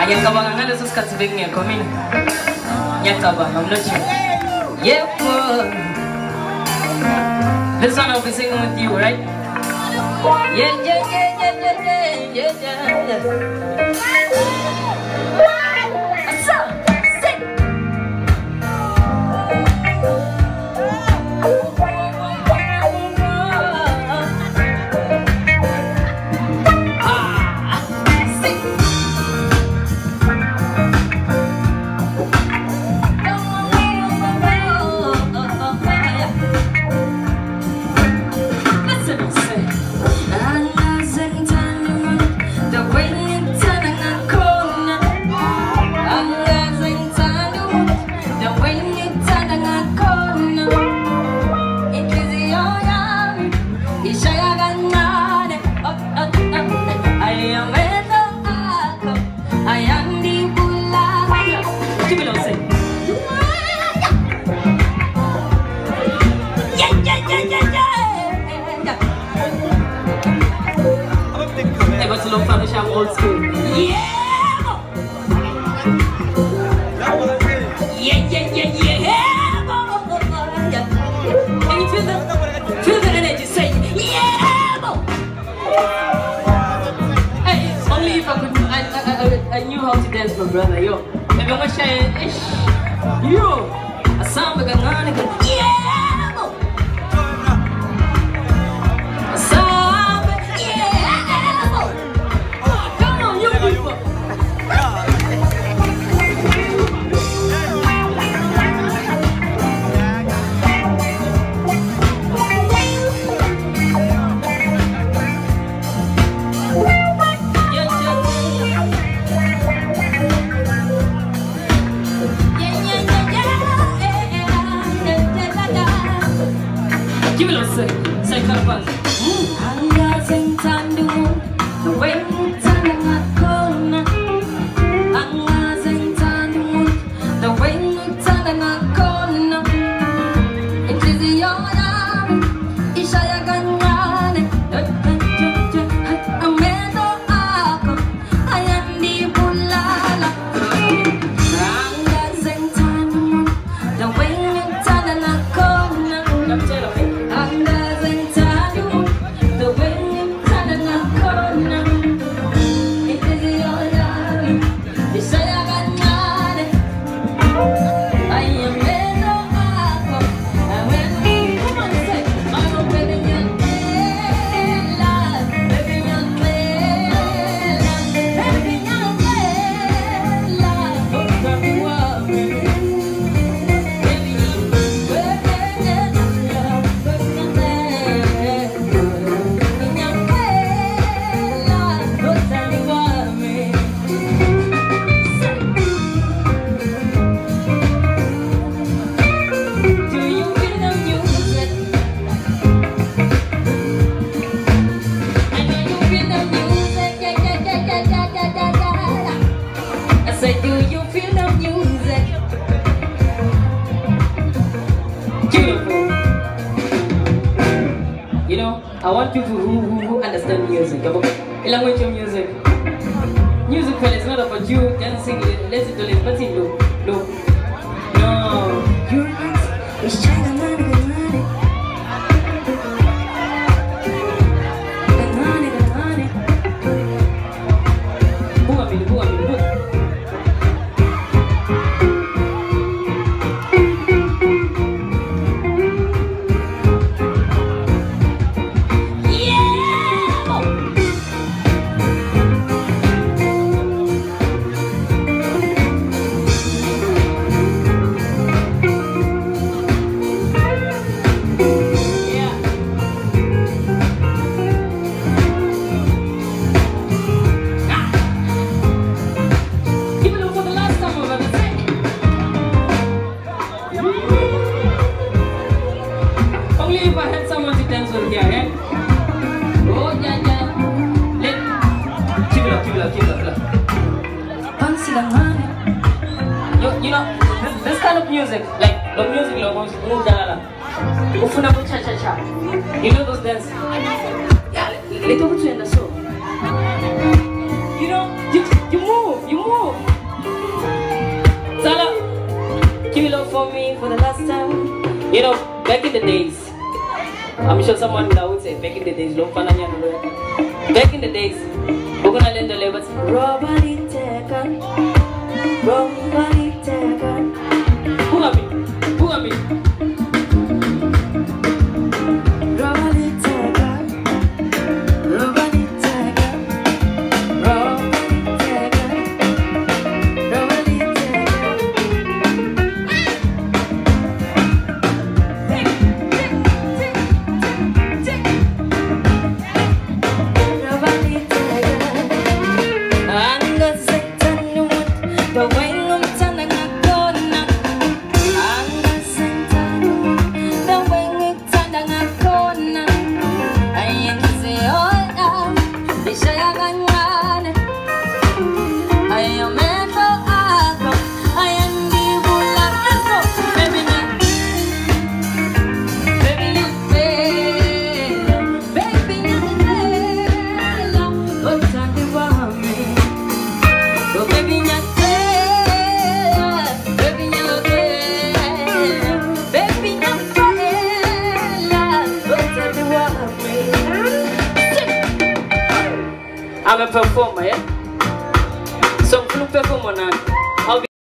Nyakabanga ngale suskati bengi komina. Nyakabanga, I'm not sure. Yeah, this one I'll be singing with you, right? Yeah, yeah, yeah, yeah, yeah, yeah, yeah, yeah. What's up? Sing. I'm old school. Yeah! Yeah, yeah, yeah, yeah! Can you feel the energy? Say, yeah! Hey, only if I could, I knew how to dance, my brother. Yo, if I'm gonna say, yo, a samba ganana, yeah! Give it a sec. Say carpal. Anga sentandu, the way mutana kona. Anga sentandu, the way mutana kona. It is your name, Ishaya Ganane. Amedo ako, ayandi bulala. Anga sentandu, the way mutana kona. Do you feel the music? Beautiful. You know, I want people who understand music. The language of music. Music is not about you dancing, let's do it, but no. You're not. It's China. You know, this kind of music, like the music you know those dances? Yeah, little bit in the show. You know, you You move, you move. Salah, give it up for me for the last time. You know, back in the days, I'm sure someone now would say back in the days, back in the days, we're gonna learn the labels. Robbery taken, robbery taken. Who are me? Who are me? Robbery taken, robbery taken, robbery taken, robbery I'm a performer, yeah? So, I'm a performer now.